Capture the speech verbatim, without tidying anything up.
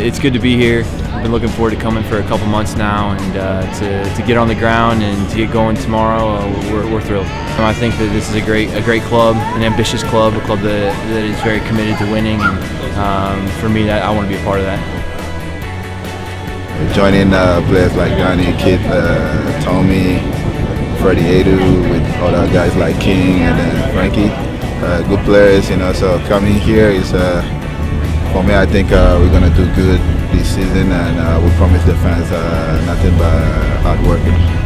it's good to be here. I've been looking forward to coming for a couple months now, and uh, to, to get on the ground and to get going tomorrow, uh, we're, we're thrilled. Um, I think that this is a great a great club, an ambitious club, a club that, that is very committed to winning, and um, for me, that, I want to be a part of that. Joining uh, players like Johnny, Kit, uh, Tommy, Freddie Adu, with other guys like King and uh, Frankie, uh, good players, you know. So coming here is, uh, for me, I think uh, we're gonna do good this season, and uh, we promise the fans uh, nothing but hard work.